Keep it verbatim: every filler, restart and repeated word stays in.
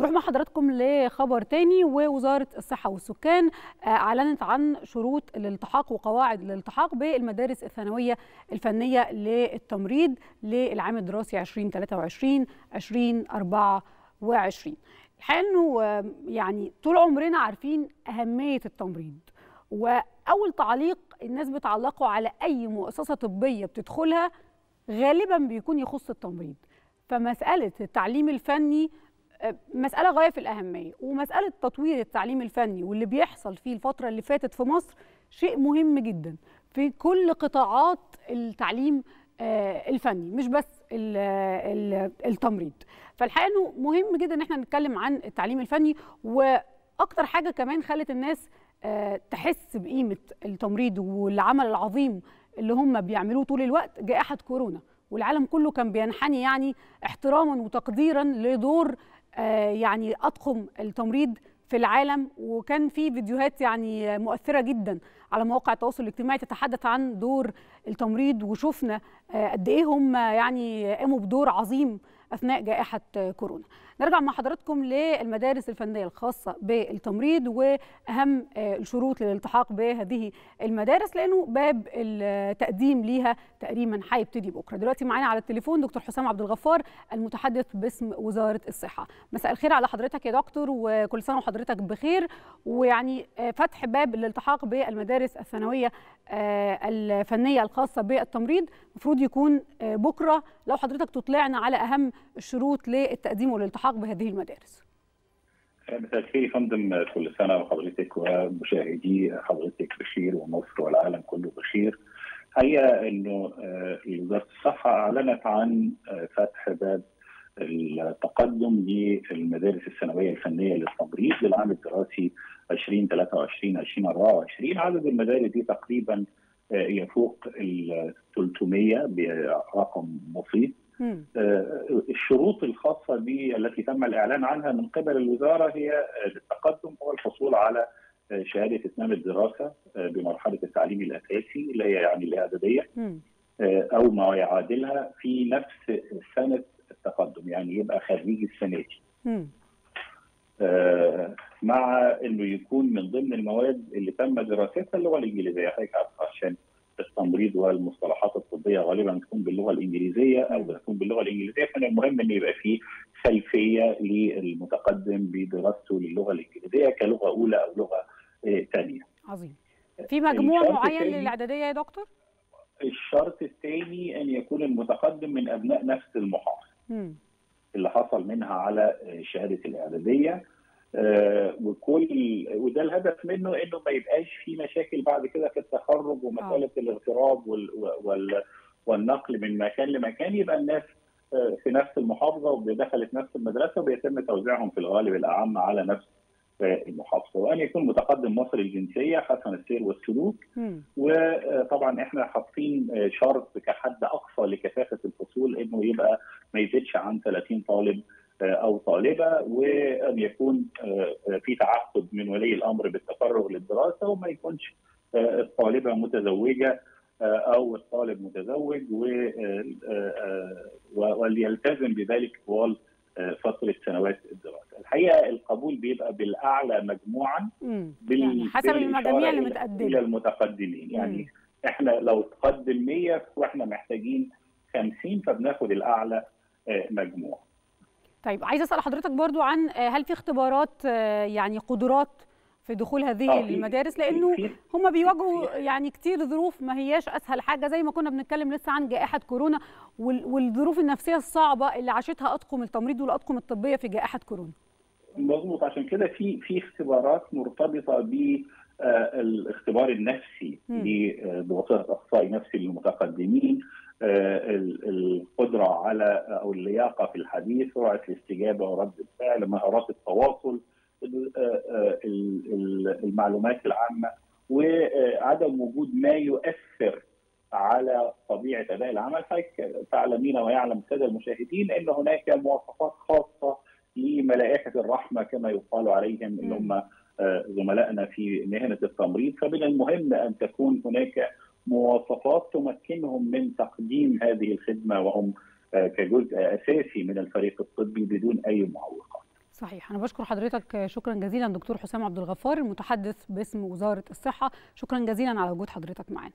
نروح مع حضراتكم لخبر تاني. ووزارة الصحة والسكان أعلنت عن شروط الالتحاق وقواعد الالتحاق بالمدارس الثانوية الفنية للتمريض للعام الدراسي ألفين وثلاثة وعشرين ألفين وأربعة وعشرين. الحقيقة أنه يعني طول عمرنا عارفين أهمية التمريض، وأول تعليق الناس بتعلقه على أي مؤسسة طبية بتدخلها غالبا بيكون يخص التمريض. فمسألة التعليم الفني مسألة غاية في الأهمية، ومسألة تطوير التعليم الفني واللي بيحصل فيه الفترة اللي فاتت في مصر شيء مهم جدا في كل قطاعات التعليم الفني، مش بس التمريض. فالحقيقة انه مهم جدا ان احنا نتكلم عن التعليم الفني. واكتر حاجة كمان خلت الناس تحس بقيمة التمريض والعمل العظيم اللي هم بيعملوه طول الوقت جائحة كورونا، والعالم كله كان بينحني يعني احتراما وتقديرا لدور يعني أطقم التمريض في العالم. وكان في فيديوهات يعني مؤثرة جدا على مواقع التواصل الاجتماعي تتحدث عن دور التمريض، وشفنا قد ايه هم يعني قاموا بدور عظيم أثناء جائحة كورونا. نرجع مع حضراتكم للمدارس الفنية الخاصة بالتمريض وأهم الشروط للالتحاق بهذه المدارس، لأنه باب التقديم ليها تقريبا هيبتدي بكرة. دلوقتي معانا على التليفون دكتور حسام عبد الغفار المتحدث باسم وزارة الصحة. مساء الخير على حضرتك يا دكتور، وكل سنة وحضرتك بخير. ويعني فتح باب الالتحاق بالمدارس الثانوية الفنية الخاصة بالتمريض المفروض يكون بكرة. لو حضرتك تطلعنا على أهم الشروط للتقديم والالتحاق بهذه المدارس. مساء الخير يا فندم، كل سنه وحضرتك ومشاهدي حضرتك بخير ومصر والعالم كله بخير. حقيقه انه وزاره الصحه اعلنت عن فتح باب التقدم للمدارس الثانويه الفنيه للتمريض للعام الدراسي ألفين وثلاثة وعشرين ألفين وأربعة وعشرين. عدد المدارس دي تقريبا يفوق ال ثلاثمائة برقم بسيط. الشروط الخاصة به التي تم الإعلان عنها من قبل الوزارة هي التقدم هو الحصول على شهادة إتمام الدراسة بمرحلة التعليم الأساسي اللي هي يعني الإعدادية أو ما يعادلها في نفس سنة التقدم، يعني يبقى خريج السنة دي. مع إنه يكون من ضمن المواد اللي تم دراستها اللغة الإنجليزية. حضرتك عارفة عشان التمريض والمصطلحات الطبيه غالبا بتكون باللغه الانجليزيه او بتكون باللغه الانجليزيه، فمن المهم ان يبقى في خلفيه للمتقدم بدراسته للغه الانجليزيه كلغه اولى او لغه ثانيه. عظيم. في مجموع معين للاعداديه يا دكتور؟ الشرط الثاني ان يكون المتقدم من ابناء نفس المحافظه اللي حصل منها على شهاده الاعداديه. آه وكل وده الهدف منه انه ما يبقاش في مشاكل بعد كده في التخرج ومساله آه. الاغتراب وال وال والنقل من مكان لمكان. يبقى الناس آه في نفس المحافظه ودخلت نفس المدرسه وبيتم توزيعهم في الغالب الاعم على نفس آه المحافظه، وان يكون متقدم مصري الجنسيه حسن السير والسلوك. م. وطبعا احنا حاطين شرط كحد اقصى لكثافه الفصول انه يبقى ما يزيدش عن ثلاثين طالب أو طالبة، وأن يكون في تعهد من ولي الأمر بالتفرغ للدراسة، وما يكونش الطالبة متزوجة أو الطالب متزوج، وليلتزم بذلك طوال فترة سنوات الدراسة. الحقيقة القبول بيبقى بالأعلى مجموعا يعني حسب المجاميع اللي متقدمة إلى المتقدمين. يعني إحنا لو تقدم مية وإحنا محتاجين خمسين فبناخد الأعلى مجموع. طيب عايزه اسال حضرتك برضو عن هل في اختبارات يعني قدرات في دخول هذه آه المدارس، لانه هم بيواجهوا يعني كتير ظروف ما هياش اسهل حاجه، زي ما كنا بنتكلم لسه عن جائحه كورونا والظروف النفسيه الصعبه اللي عاشتها اطقم التمريض والاطقم الطبيه في جائحه كورونا. مظبوط، عشان كده في في اختبارات مرتبطه بالاختبار النفسي بواسطه اخصائي نفسي للمتقدمين، القدره على او اللياقه في الحديث، سرعه الاستجابه ورد الفعل، مهارات التواصل، المعلومات العامه، وعدم وجود ما يؤثر على طبيعه اداء العمل. حضرتك تعلمين ويعلم الساده المشاهدين ان هناك مواصفات خاصه لملائكه الرحمه كما يقال عليهم اللي هم زملائنا في مهنه التمريض. فمن المهم ان تكون هناك مواصفات تمكنهم من تقديم هذه الخدمه وهم كجزء اساسي من الفريق الطبي بدون اي معوقات. صحيح. انا بشكر حضرتك شكرا جزيلا دكتور حسام عبد الغفار المتحدث باسم وزاره الصحه، شكرا جزيلا على وجود حضرتك معنا.